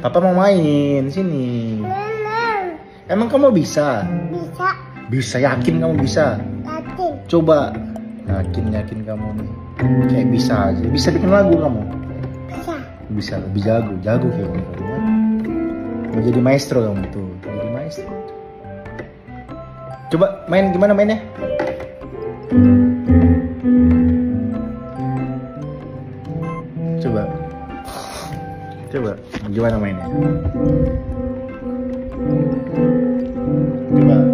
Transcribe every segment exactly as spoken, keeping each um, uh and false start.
Papa mau main sini. Emang kamu bisa? Bisa. Bisa, yakin kamu bisa? Yakin. Coba. Yakin yakin kamu nih. Kayak bisa aja. Bisa bikin lagu kamu? Bisa. Bisa, lebih jago, jago kayak kamu ya. Mau jadi maestro kamu tuh, jadi maestro. Coba main, gimana mainnya? Coba. Coba, gimana mainnya? Coba.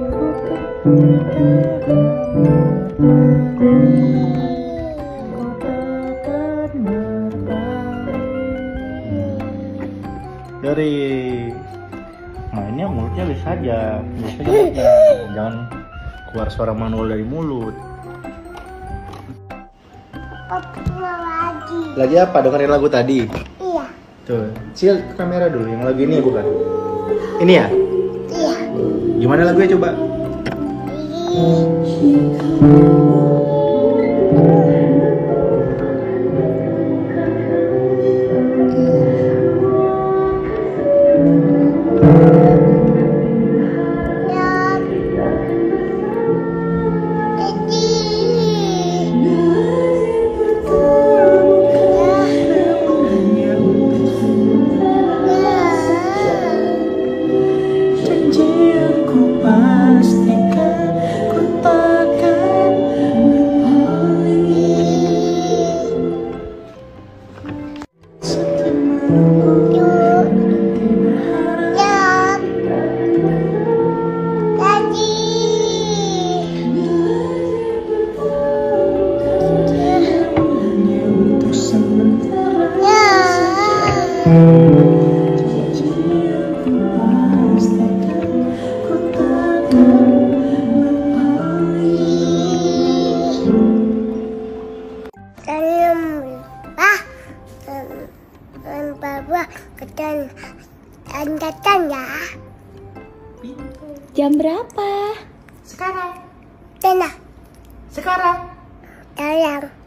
Dari mainnya mulutnya bisa aja, bisa aja, jangan keluar suara manual dari mulut. Papa lagi. Lagi apa? Dengerin lagu tadi? Iya. Tuh, Cil ke kamera dulu, yang lagu ini bukan? Ini ya? Iya. Gimana lagunya coba? Datang ya. Jam berapa? Sekarang. Tena. Sekarang. Tayang.